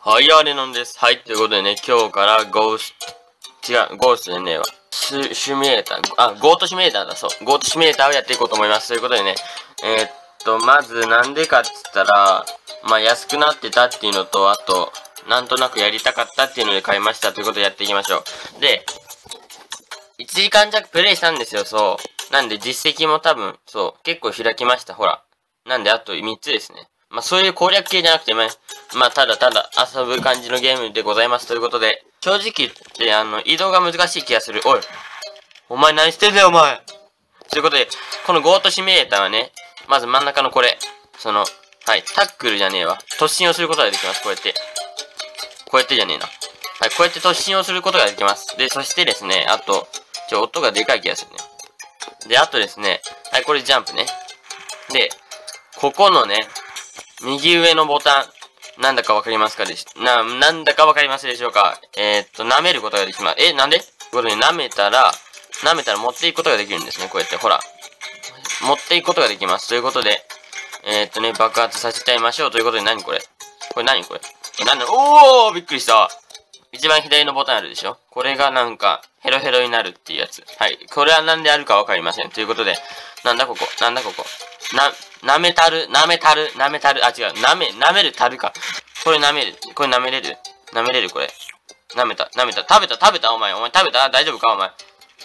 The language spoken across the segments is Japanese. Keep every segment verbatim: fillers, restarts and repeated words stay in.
はい、あれなんです。はい、ということでね、今日からゴースト、違う、ゴーストじゃねえわ。シシミュレーター、あ、ゴートシミュレーターだ、そう。ゴートシミュレーターをやっていこうと思います。ということでね、えー、っと、まずなんでかって言ったら、まあ安くなってたっていうのと、あと、なんとなくやりたかったっていうので買いましたということでやっていきましょう。で、いちじかん弱プレイしたんですよ、そう。なんで実績も多分、そう、結構開きました、ほら。なんであとみっつですね。まあそういう攻略系じゃなくて、まあ、まあただただ遊ぶ感じのゲームでございますということで、正直言って、あの、移動が難しい気がする。おい。お前何してんだよ、お前。ということで、このゴートシミュレーターはね、まず真ん中のこれ、その、はい、タックルじゃねえわ。突進をすることができます、こうやって。こうやってじゃねえな。はい、こうやって突進をすることができます。で、そしてですね、あと、ちょ、音がでかい気がするね。で、あとですね、はい、これジャンプね。で、ここのね、右上のボタン、なんだかわかりますかでし、な、なんだかわかりますでしょうか。えー、っと、舐めることができます。え、なんでということで、舐めたら、舐めたら持っていくことができるんですね。こうやって、ほら。持っていくことができます。ということで、えー、っとね、爆発させちゃいましょう。ということで、何これこれ何これえ、なんだおーびっくりした一番左のボタンあるでしょこれがなんか、ヘロヘロになるっていうやつ。はい。これはなんであるかわかりません。ということで、なんだここなんだここな、舐めたる、舐めたる、舐めたる、あ、違う、舐め、舐めるたるか。これ舐める、これ舐めれる舐めれるこれ。舐めた、舐めた、食べた、食べたお前、お前食べた大丈夫かお前。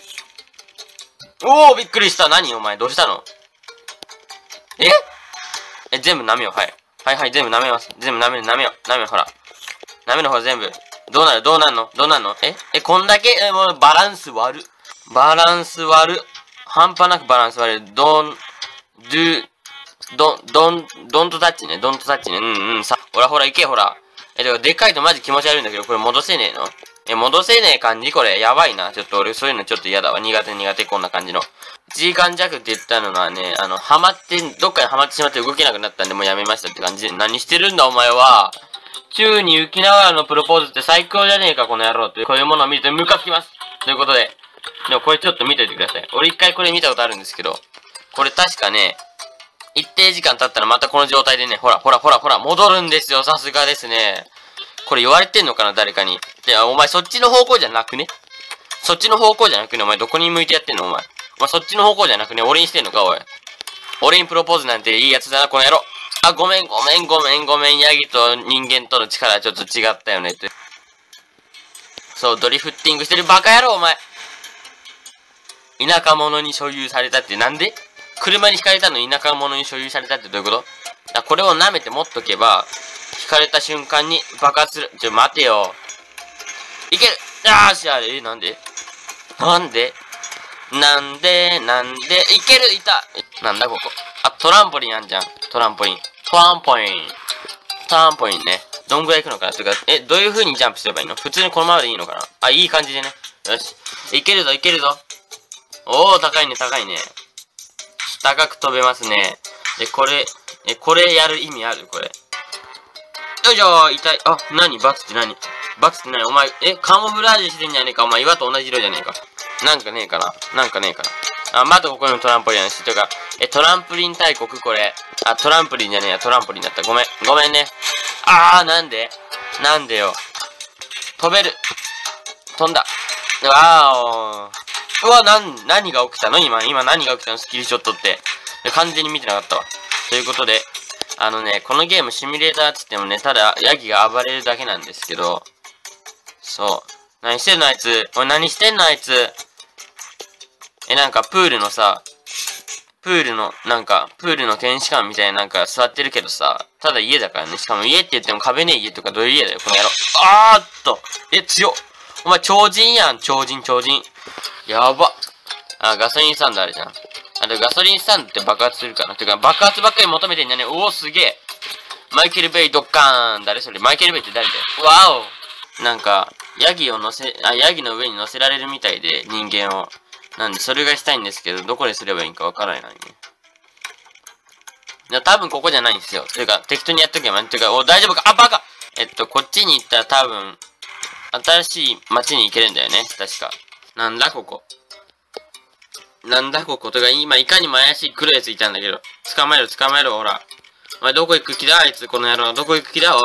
おーびっくりした何お前、どうしたのええ、全部舐めよう、はい。はいはい、全部舐めます。全部舐める、舐めよう、舐めよう、ほら。舐める方全部。どうなるどうなんのどうなんのええ、こんだけえ、もうバランス悪。バランス悪。半端なくバランス悪い。ドン、ドゥ、ドン、ドン、ドンとタッチね。ドンとタッチね。うんうん。さ、ほらほら、行けほら。え、でもでっかいとマジ気持ち悪いんだけど、これ戻せねえのえ、戻せねえ感じこれ。やばいな。ちょっと俺そういうのちょっと嫌だわ。苦手苦手、こんな感じの。いちじかん弱って言ったのはね、あの、ハマって、どっかにハマってしまって動けなくなったんで、もうやめましたって感じ。何してるんだお前は。宙に浮きながらのプロポーズって最高じゃねえか、この野郎って。こういうものを見るとムカつきます。ということで。でもこれちょっと見といてください。俺一回これ見たことあるんですけど、これ確かね、一定時間経ったらまたこの状態でね、ほらほらほらほら、戻るんですよ。さすがですね。これ言われてんのかな、誰かに。で、お前そっちの方向じゃなくねそっちの方向じゃなくねお前どこに向いてやってんのお前。お前そっちの方向じゃなくね俺にしてんのか、おい。俺にプロポーズなんていいやつだな、この野郎。あ、ごめんごめんごめんごめん、ヤギと人間との力はちょっと違ったよねって。そう、ドリフッティングしてるバカ野郎、お前。田舎者に所有されたってなんで車に惹かれたのに田舎者に所有されたってどういうことだこれを舐めて持っとけば、惹かれた瞬間に爆発する。ちょ、待てよ。いけるあーしあれ、え、なんでなんでなんでなんでいけるいたなんだここ。あ、トランポリンあんじゃん。トランポリン。トランポリン。トランポリンね。どんぐらい行くのかなというか、え、どういう風にジャンプすればいいの普通にこのままでいいのかなあ、いい感じでね。よし。いけるぞ、いけるぞ。おー、高いね、高いね。高く飛べますね。で、これ、え、これやる意味あるこれ。よいしょー、痛い。あ、なにバツってなにバツってなにお前、え、カモフラージュしてんじゃねえかお前、岩と同じ色じゃねえか。なんかねえかななんかねえかなあ、まだここにもトランポリンあるし、というか、え、トランプリン大国これ。あ、トランプリンじゃねえや、トランポリンだった。ごめん、ごめんね。あー、なんでなんでよ。飛べる。飛んだ。わーおー。うわ、なん、何が起きたの今、今何が起きたのスキルショットって。完全に見てなかったわ。ということで、あのね、このゲームシミュレーターって言ってもね、ただ、ヤギが暴れるだけなんですけど、そう。何してんのあいつ。おい、何してんのあいつ。え、なんか、プールのさ、プールの、なんか、プールの天使館みたいななんか座ってるけどさ、ただ家だからね。しかも家って言っても壁ねえ家とかどういう家だよ、この野郎。あーっと。え、強っ。お前超人やん、超人、超人。やば。あ、ガソリンスタンドあるじゃん。あ、でガソリンスタンドって爆発するかなてか、爆発ばっかり求めてんじゃねえ。おお、すげえ。マイケル・ベイドッカーン。誰それマイケル・ベイって誰だよ。わお。なんか、ヤギを乗せ、あ、ヤギの上に乗せられるみたいで、人間を。なんで、それがしたいんですけど、どこですればいいかわからないのにね。いや、多分ここじゃないんですよ。ていうか、適当にやっとけば、ていうか、お、大丈夫かあ、バカえっと、こっちに行ったら多分、新しい街に行けるんだよね。確か。なんだここ。なんだこことか、今いかにも怪しい黒いやついたんだけど。捕まえろ、捕まえろ、ほら。お前どこ行く気だあいつ、この野郎。どこ行く気だおい。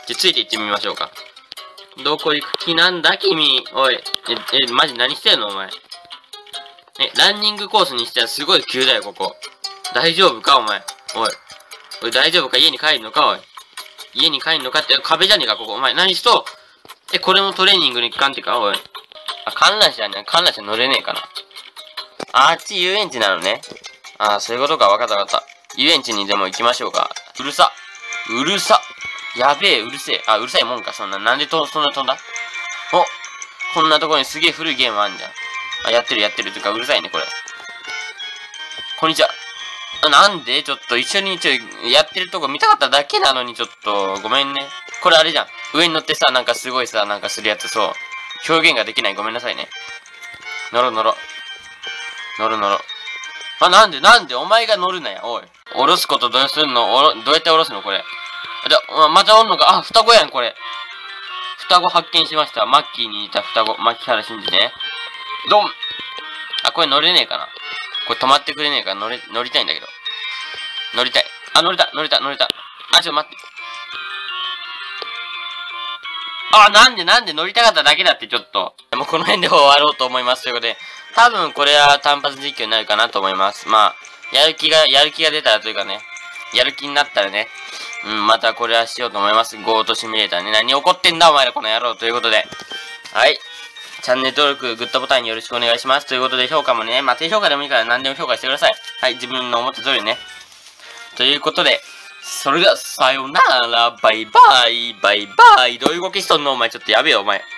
じゃ、ついて行ってみましょうか。どこ行く気なんだ君。おい。え、え、マジ何してんのお前。え、ランニングコースにしてはすごい急だよ、ここ。大丈夫かお前。おい。おい、大丈夫か家に帰るのかおい。家に帰るのかって、壁じゃねえか、ここ。お前、何しとえ、これもトレーニングに行かんってかおい。あ、観覧車ね。観覧車乗れねえかな。あっち遊園地なのね。ああ、そういうことか。わかったわかった。遊園地にでも行きましょうか。うるさ。うるさ。やべえ、うるせえ。あ、うるさいもんか、そんな。なんでと、そんな飛んだお、こんなとこにすげえ古いゲームあんじゃん。あ、やってるやってる。てか、うるさいね、これ。こんにちは。あ、なんでちょっと一緒にちょ、やってるとこ見たかっただけなのにちょっと、ごめんね。これあれじゃん。上に乗ってさ、なんかすごいさ、なんかするやつ、そう。表現ができない。ごめんなさいね。乗ろ乗ろ。乗ろ乗ろ。あ、なんでなんでお前が乗るなや、おい。降ろすことどうすんのおろ、どうやって降ろすのこれ。じゃ、またおんのかあ、双子やん、これ。双子発見しました。マッキーにいた双子。牧原真司ね。ドンあ、これ乗れねえかな。これ止まってくれねえか乗れ、乗りたいんだけど。乗りたい。あ、乗れた、乗れた、乗れた。あ、ちょ、待って。あ、なんでなんで乗りたかっただけだって、ちょっと。もうこの辺で終わろうと思います。ということで。多分これは単発実況になるかなと思います。まあ、やる気が、やる気が出たらというかね。やる気になったらね。うん、またこれはしようと思います。ゴートシミュレーターね。何怒ってんだお前らこの野郎ということで。はい。チャンネル登録、グッドボタンよろしくお願いします。ということで評価もね、まあ低評価でもいいから何でも評価してください。はい、自分の思った通りね。ということで、それではさようなら、バイバイ、バイバイ。どういう動きしとんのお前ちょっとやべえよお前。